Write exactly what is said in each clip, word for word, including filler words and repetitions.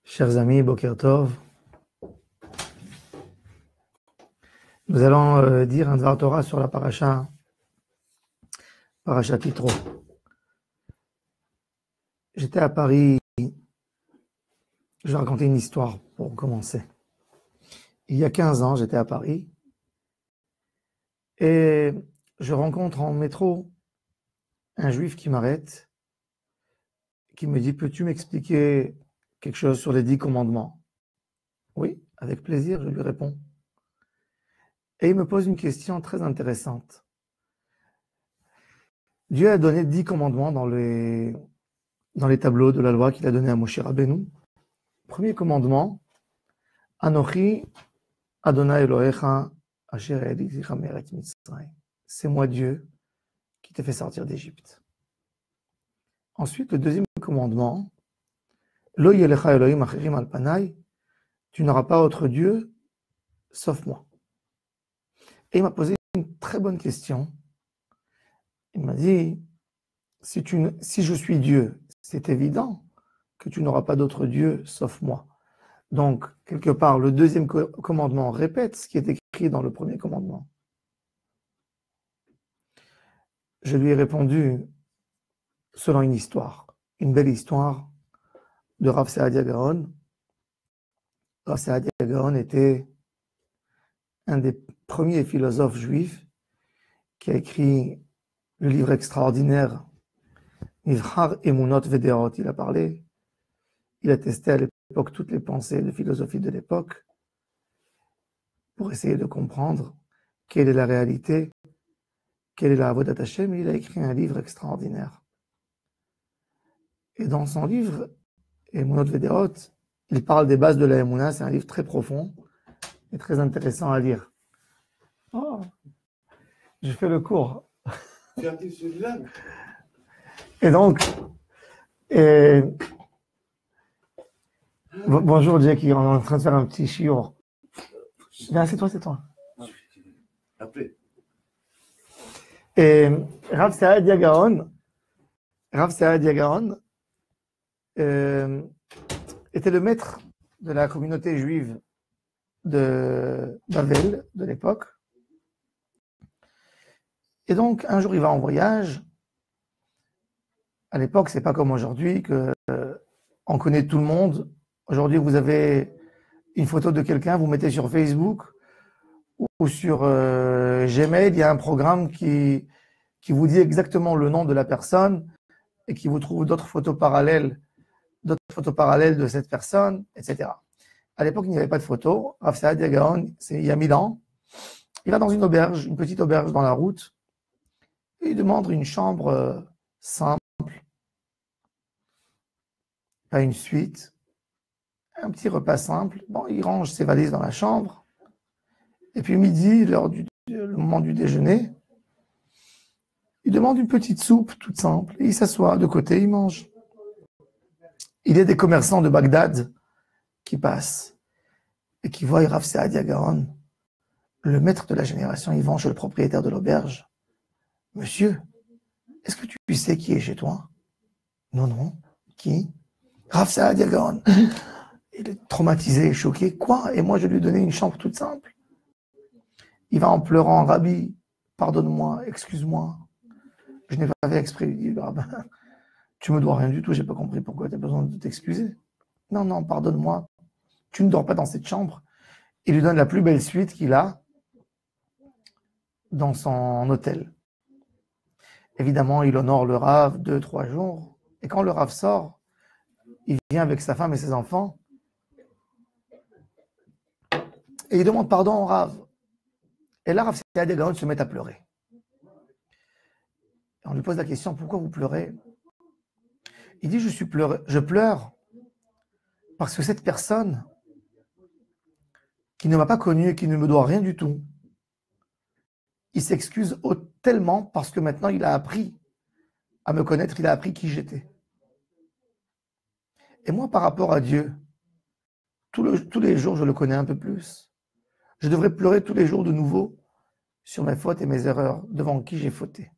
Chers amis, Boker Tov, nous allons euh, dire un Dvar Torah sur la paracha, paracha Yitro. J'étais à Paris, je vais raconter une histoire pour commencer. Il y a quinze ans, j'étais à Paris et je rencontre en métro un juif qui m'arrête, qui me dit « Peux-tu m'expliquer quelque chose sur les dix commandements ?» Oui, avec plaisir, je lui réponds. Et il me pose une question très intéressante. Dieu a donné dix commandements dans les, dans les tableaux de la loi qu'il a donné à Moshe Rabbeinu. Premier commandement, Anochi Adonai Elohecha Asher Ha'elitecha me'eretz Mitzrayim. C'est moi Dieu qui t'ai fait sortir d'Égypte. Ensuite, le deuxième commandement, Lo yelecha Elohim acherim al panai, tu n'auras pas autre Dieu sauf moi. Et il m'a posé une très bonne question. Il m'a dit, si, tu, si je suis Dieu, c'est évident que tu n'auras pas d'autre Dieu sauf moi. Donc, quelque part, le deuxième commandement répète ce qui est écrit dans le premier commandement. Je lui ai répondu selon une histoire, une belle histoire de Rav Saadia Gaon. Rav Saadia Gaon était un des premiers philosophes juifs qui a écrit le livre extraordinaire Nivchar Emunot Vedeot. Il a parlé, il a testé à l'époque toutes les pensées de philosophie de l'époque pour essayer de comprendre quelle est la réalité, quelle est la Avodat Hashem. Il a écrit un livre extraordinaire. Et dans son livre, Emunot Vedeot, il parle des bases de la Emouna. C'est un livre très profond et très intéressant à lire. Oh, je fais le cours. Et donc, et... bonjour Jackie, on est en train de faire un petit chiour. Viens, c'est toi, c'est toi. Après. Et Rav Saadia Gaon, Rav Saadia Gaon euh, était le maître de la communauté juive de Bavel de l'époque. Et donc, un jour, il va en voyage. À l'époque, c'est pas comme aujourd'hui que euh, on connaît tout le monde. Aujourd'hui, vous avez une photo de quelqu'un, vous mettez sur Facebook ou, ou sur euh, Gmail, il y a un programme qui, qui vous dit exactement le nom de la personne et qui vous trouve d'autres photos parallèles, d'autres photos parallèles de cette personne, et cetera. À l'époque, il n'y avait pas de photos. Rav Saadia Gaon, c'est il y a mille ans. Il va dans une auberge, une petite auberge dans la route, et il demande une chambre euh, simple, pas une suite, un petit repas simple. Bon, il range ses valises dans la chambre. Et puis midi, l'heure du, le moment du déjeuner, il demande une petite soupe toute simple. Et il s'assoit de côté, il mange. Il y a des commerçants de Bagdad qui passent et qui voient Rav Saadia Gaon, le maître de la génération. Ils vont chez le propriétaire de l'auberge. Monsieur, est-ce que tu sais qui est chez toi? Non, non. Qui? Rav Saadia Gaon. Il est traumatisé, choqué. Quoi? Et moi, je lui ai donné une chambre toute simple. Il va en pleurant. Rabbi, pardonne-moi, excuse-moi. Je n'ai pas fait exprès. Il dit, le rabbin, tu me dois rien du tout. J'ai pas compris pourquoi tu as besoin de t'excuser. Non, non, pardonne-moi. Tu ne dors pas dans cette chambre. Il lui donne la plus belle suite qu'il a dans son hôtel. Évidemment, il honore le Rav deux, trois jours. Et quand le Rav sort, il vient avec sa femme et ses enfants. Et il demande pardon au Rav. Et là, Rav Saadia Gaon se met à pleurer. Et on lui pose la question, pourquoi vous pleurez? Il dit, je, suis pleuré, je pleure parce que cette personne qui ne m'a pas connu et qui ne me doit rien du tout, il s'excuse tellement parce que maintenant il a appris à me connaître, il a appris qui j'étais. Et moi, par rapport à Dieu, tout le, tous les jours, je le connais un peu plus. Je devrais pleurer tous les jours de nouveau sur mes fautes et mes erreurs, devant qui j'ai fauté.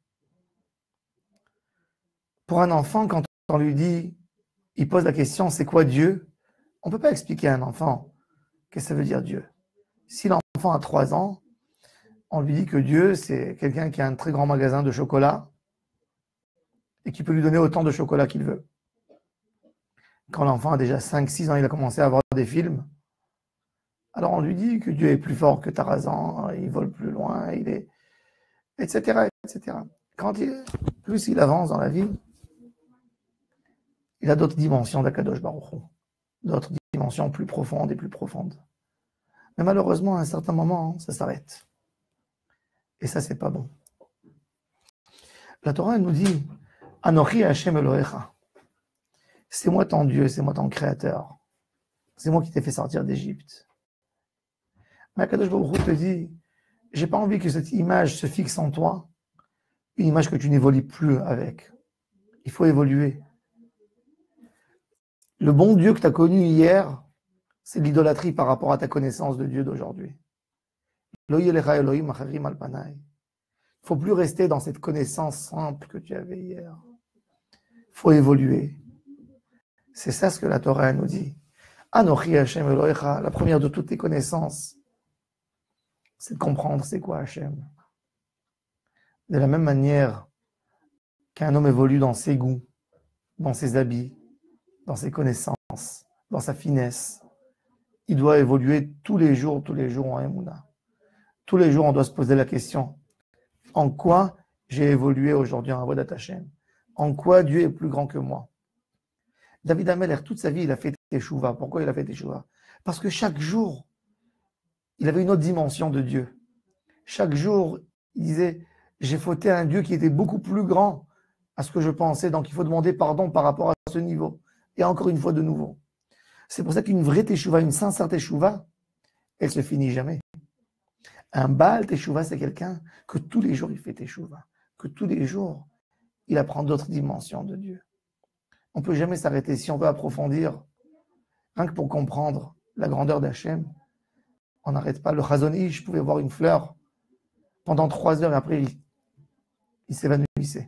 Pour un enfant, quand on lui dit, il pose la question, c'est quoi Dieu? On ne peut pas expliquer à un enfant qu'est-ce que ça veut dire Dieu. Si l'enfant a trois ans, on lui dit que Dieu, c'est quelqu'un qui a un très grand magasin de chocolat et qui peut lui donner autant de chocolat qu'il veut. Quand l'enfant a déjà cinq six ans, il a commencé à avoir des films. Alors on lui dit que Dieu est plus fort que Tarzan, il vole plus loin, il est... et cetera et cetera. Quand il... plus il avance dans la vie, il a d'autres dimensions d'Akadosh Baruch Hu, d'autres dimensions plus profondes et plus profondes. Mais malheureusement, à un certain moment, ça s'arrête. Et ça, c'est pas bon. La Torah elle nous dit « Anochi Hashem Elohecha » c'est moi ton Dieu, c'est moi ton Créateur. C'est moi qui t'ai fait sortir d'Égypte. Mais Akadosh Baruch Hu te dit « J'ai pas envie que cette image se fixe en toi, une image que tu n'évolues plus avec. Il faut évoluer. Le bon Dieu que tu as connu hier, c'est l'idolâtrie par rapport à ta connaissance de Dieu d'aujourd'hui. Il ne faut plus rester dans cette connaissance simple que tu avais hier. Il faut évoluer. C'est ça ce que la Torah nous dit. Anochi Hashem Elohecha, la première de toutes tes connaissances, c'est de comprendre c'est quoi Hashem. De la même manière qu'un homme évolue dans ses goûts, dans ses habits, dans ses connaissances, dans sa finesse, il doit évoluer tous les jours, tous les jours en Emouna. Tous les jours, on doit se poser la question, en quoi j'ai évolué aujourd'hui en Avodat Hashem? En quoi Dieu est plus grand que moi? David Ameller, toute sa vie, il a fait Teshuvah. Pourquoi il a fait Teshuvah? Parce que chaque jour, il avait une autre dimension de Dieu. Chaque jour, il disait, j'ai fauté à un Dieu qui était beaucoup plus grand à ce que je pensais, donc il faut demander pardon par rapport à ce niveau. Et encore une fois de nouveau. C'est pour ça qu'une vraie Teshuvah, une sincère Teshuvah, elle se finit jamais. Un Baal Teshuvah, c'est quelqu'un que tous les jours il fait Teshuvah, que tous les jours il apprend d'autres dimensions de Dieu. On ne peut jamais s'arrêter. Si on veut approfondir, rien que pour comprendre la grandeur d'Hachem, on n'arrête pas. Le Chazon Ish pouvait voir une fleur pendant trois heures et après il, il s'évanouissait.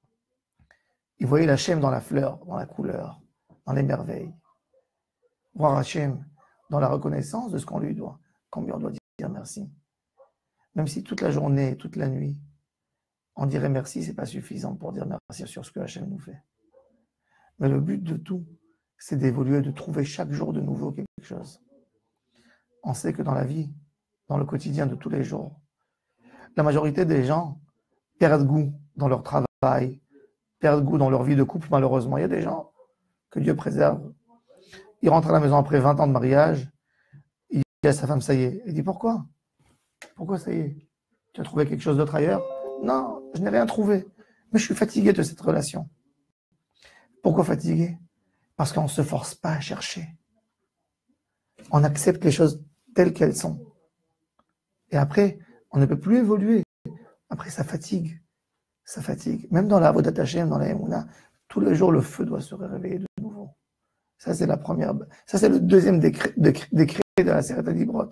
Il voyait l'Hachem dans la fleur, dans la couleur, dans les merveilles. Voir Hachem dans la reconnaissance de ce qu'on lui doit, combien on doit dire merci. Même si toute la journée, toute la nuit, on dirait merci, ce n'est pas suffisant pour dire merci sur ce que Hachem nous fait. Mais le but de tout, c'est d'évoluer, de trouver chaque jour de nouveau quelque chose. On sait que dans la vie, dans le quotidien de tous les jours, la majorité des gens perdent goût dans leur travail, perdent goût dans leur vie de couple, malheureusement. Il y a des gens que Dieu préserve. Il rentre à la maison après vingt ans de mariage, il dit à sa femme, ça y est. Il dit, pourquoi? Pourquoi ça y est? Tu as trouvé quelque chose d'autre ailleurs? Non, je n'ai rien trouvé. Mais je suis fatigué de cette relation. Pourquoi fatigué? Parce qu'on ne se force pas à chercher. On accepte les choses telles qu'elles sont. Et après, on ne peut plus évoluer. Après, ça fatigue. Ça fatigue. Même dans la Avodat Hashem, dans la Emouna, tous les jours, le feu doit se réveiller de nouveau. Ça, c'est la première. Ça, c'est le deuxième décret, décret de la Seret Dibrot.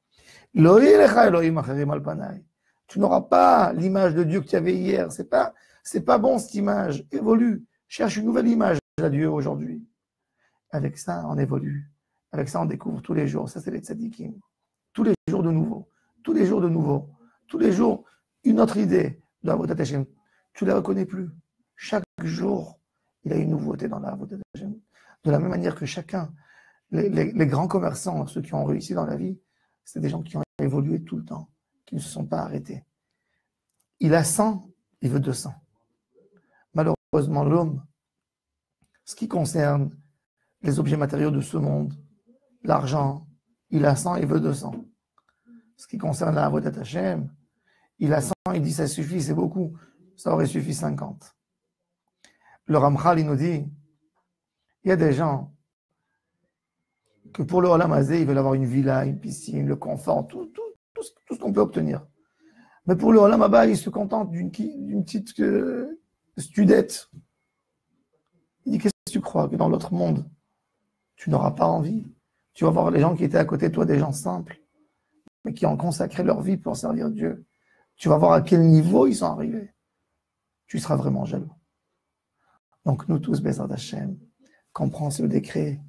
Tu n'auras pas l'image de Dieu que tu avais hier. C'est pas, c'est pas bon cette image. Évolue. Cherche une nouvelle image à Dieu aujourd'hui. Avec ça, on évolue. Avec ça, on découvre tous les jours. Ça, c'est les tzadikim. Tous les jours de nouveau. Tous les jours de nouveau. Tous les jours, une autre idée de la Avodat Hashem. Tu ne la reconnais plus. Chaque jour, il y a une nouveauté dans la Avodat Hashem. De la même manière que chacun, les, les, les grands commerçants, ceux qui ont réussi dans la vie, c'est des gens qui ont évolué tout le temps, qui ne se sont pas arrêtés. Il a cent, il veut deux cents. Malheureusement, l'homme, ce qui concerne les objets matériaux de ce monde, l'argent, il a cent, il veut deux cents. Ce qui concerne la Avodat Hashem, il a cent, il dit ça suffit, c'est beaucoup, ça aurait suffi cinquante. Le Ramchal, il nous dit, il y a des gens que pour le Olam Hazé, ils veulent avoir une villa, une piscine, le confort, tout, tout, tout, ce, tout ce qu'on peut obtenir. Mais pour le Olam Haba, ils se contentent d'une, d'une petite euh, studette. Il dit, qu'est-ce que tu crois que dans l'autre monde, tu n'auras pas envie? Tu vas voir les gens qui étaient à côté de toi, des gens simples, mais qui ont consacré leur vie pour servir Dieu. Tu vas voir à quel niveau ils sont arrivés. Tu seras vraiment jaloux. Donc nous tous, Bezrat Hashem, qu'on prend ce décret,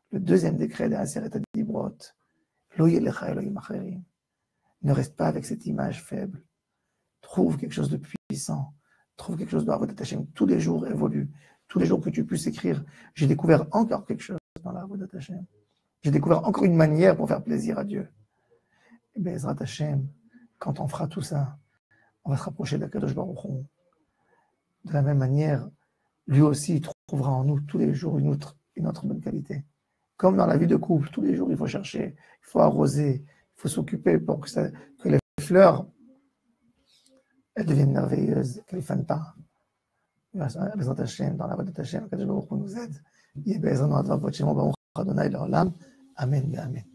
Le deuxième décret de Aseret HaDibrot, Lo yelecha Elohim acherim. Ne reste pas avec cette image faible. Trouve quelque chose de puissant. Trouve quelque chose de Avodat Hashem. Tous les jours évolue. Tous les jours que tu puisses écrire, j'ai découvert encore quelque chose dans la Avodat Hashem. J'ai découvert encore une manière pour faire plaisir à Dieu. Et bien, Ezrat Hashem, quand on fera tout ça, on va se rapprocher d'Akadosh Baruch Hu. De la même manière, lui aussi trouvera en nous tous les jours une autre, une autre bonne qualité. Comme dans la vie de couple, tous les jours il faut chercher, il faut arroser, il faut s'occuper pour que, ça, que les fleurs elles deviennent merveilleuses, qu'elles ne fanent pas. Bezrat Hashem, dans la voie de Hashem, Akadosh Baruch Hu nous aide. Amen, amen.